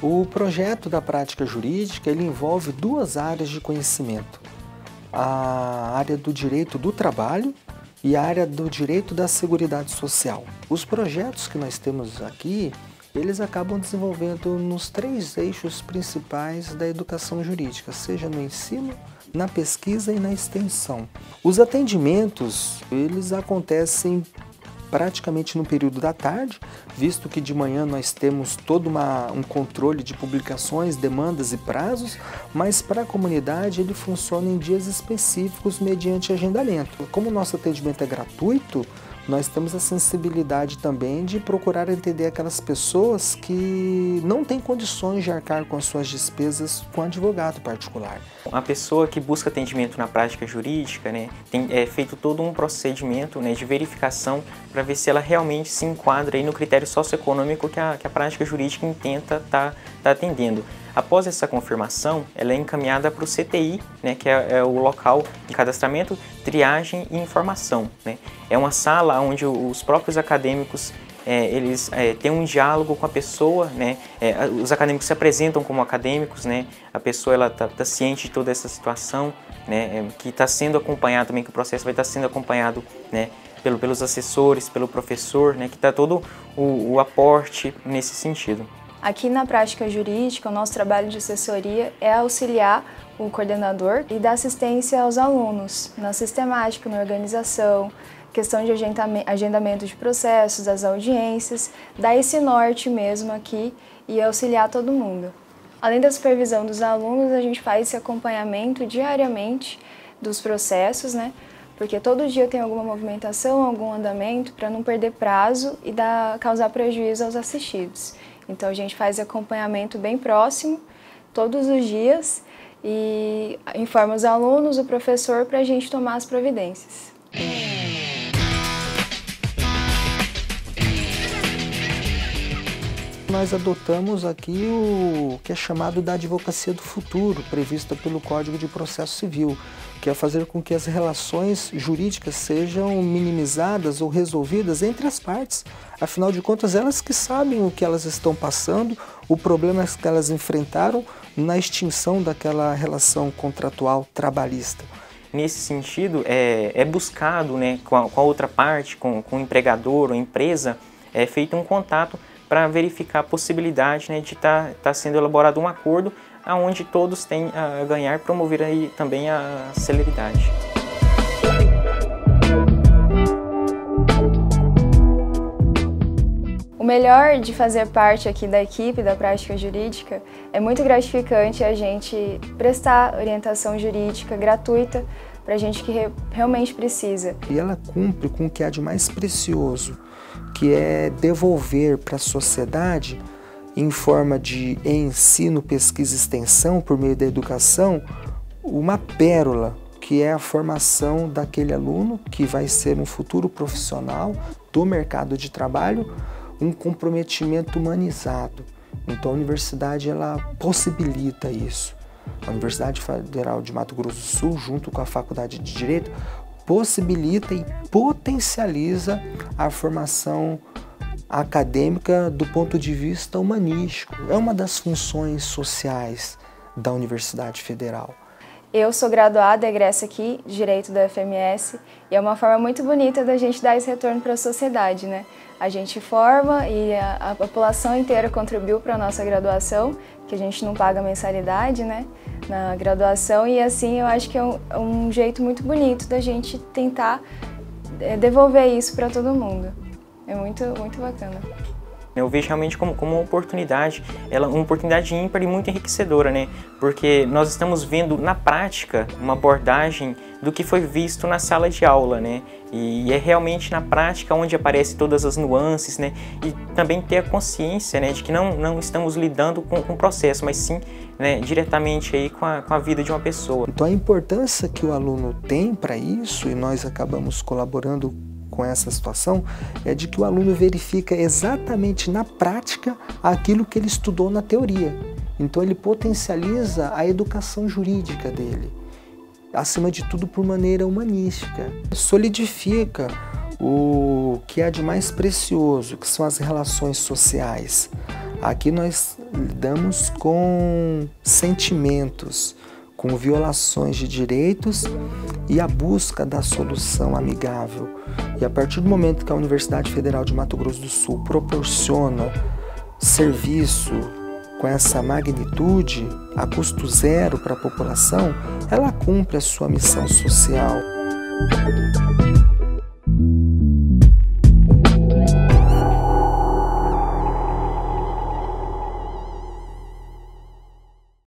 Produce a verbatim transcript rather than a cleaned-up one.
O projeto da prática jurídica ele envolve duas áreas de conhecimento. A área do direito do trabalho e a área do direito da seguridade social. Os projetos que nós temos aqui, eles acabam desenvolvendo nos três eixos principais da educação jurídica, seja no ensino, na pesquisa e na extensão. Os atendimentos, eles acontecem praticamente no período da tarde, visto que de manhã nós temos todo uma, um controle de publicações, demandas e prazos, mas para a comunidade ele funciona em dias específicos mediante agendamento. Como o nosso atendimento é gratuito, nós temos a sensibilidade também de procurar entender aquelas pessoas que não têm condições de arcar com as suas despesas com advogado particular. A pessoa que busca atendimento na prática jurídica, né, tem é, feito todo um procedimento, né, de verificação para ver se ela realmente se enquadra aí no critério socioeconômico que a, que a prática jurídica intenta estar tá, tá atendendo. Após essa confirmação, ela é encaminhada para o C T I, né, que é, é o local de cadastramento, triagem e informação, né? É uma sala onde os próprios acadêmicos é, eles é, têm um diálogo com a pessoa, né? É, os acadêmicos se apresentam como acadêmicos, né? A pessoa ela tá, tá ciente de toda essa situação, né? É, que está sendo acompanhado também, que o processo vai estar tá sendo acompanhado, né? Pelo, pelos assessores, pelo professor, né? Que está todo o, o aporte nesse sentido. Aqui na prática jurídica, o nosso trabalho de assessoria é auxiliar o coordenador e dar assistência aos alunos na sistemática, na organização, questão de agendamento de processos, das audiências, dar esse norte mesmo aqui e auxiliar todo mundo. Além da supervisão dos alunos, a gente faz esse acompanhamento diariamente dos processos, né? Porque todo dia tem alguma movimentação, algum andamento, para não perder prazo e dar, causar prejuízo aos assistidos. Então a gente faz acompanhamento bem próximo, todos os dias, e informa os alunos, o professor, para a gente tomar as providências. Nós adotamos aqui o que é chamado da advocacia do futuro, prevista pelo Código de Processo Civil, que é fazer com que as relações jurídicas sejam minimizadas ou resolvidas entre as partes. Afinal de contas, elas que sabem o que elas estão passando, o problema que elas enfrentaram na extinção daquela relação contratual trabalhista. Nesse sentido, é, é buscado, né, com, a, com a outra parte, com, com o empregador ou empresa, é feito um contato para verificar a possibilidade, né, de estar tá, tá sendo elaborado um acordo onde todos têm a ganhar, promover aí também a celeridade. O melhor de fazer parte aqui da equipe da prática jurídica é muito gratificante a gente prestar orientação jurídica gratuita para a gente que re realmente precisa. E ela cumpre com o que há de mais precioso, que é devolver para a sociedade, em forma de ensino, pesquisa e extensão, por meio da educação, uma pérola, que é a formação daquele aluno que vai ser um futuro profissional do mercado de trabalho, um comprometimento humanizado. Então a universidade ela possibilita isso. A Universidade Federal de Mato Grosso do Sul, junto com a Faculdade de Direito, possibilita e potencializa a formação acadêmica do ponto de vista humanístico. É uma das funções sociais da Universidade Federal. Eu sou graduada, egressa aqui, de Direito da F M S, e é uma forma muito bonita da gente dar esse retorno para a sociedade, né? A gente forma e a, a população inteira contribuiu para a nossa graduação, que a gente não paga mensalidade, né, na graduação, e assim eu acho que é um, um jeito muito bonito da gente tentar é, devolver isso para todo mundo. É muito, muito bacana. Eu vejo realmente como, como uma oportunidade, ela, uma oportunidade ímpar e muito enriquecedora, né? Porque nós estamos vendo na prática uma abordagem do que foi visto na sala de aula, né? E é realmente na prática onde aparecem todas as nuances, né? E também ter a consciência, né, de que não, não estamos lidando com, com o processo, mas sim, né, diretamente aí com a, com a vida de uma pessoa. Então a importância que o aluno tem para isso, e nós acabamos colaborando com essa situação, é de que o aluno verifica exatamente na prática aquilo que ele estudou na teoria. Então ele potencializa a educação jurídica dele, acima de tudo por maneira humanística. Solidifica o que há de mais precioso, que são as relações sociais. Aqui nós lidamos com sentimentos, com violações de direitos e a busca da solução amigável. E a partir do momento que a Universidade Federal de Mato Grosso do Sul proporciona serviço com essa magnitude, a custo zero para a população, ela cumpre a sua missão social.